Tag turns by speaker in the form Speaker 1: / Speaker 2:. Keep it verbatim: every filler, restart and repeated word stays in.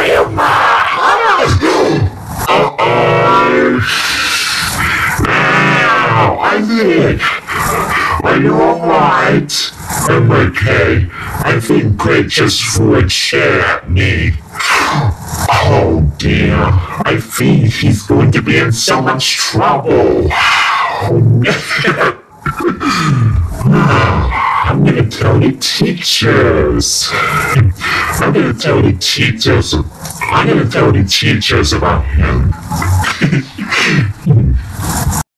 Speaker 1: am I? Uh-oh. Ow, I think. Are you alright? I'm okay. I think Greg just threw a chair at me. Oh dear. I think he's going to be in so much trouble. Oh man. I'm gonna tell the teachers. I'm gonna tell the teachers. I'm gonna tell the teachers about him.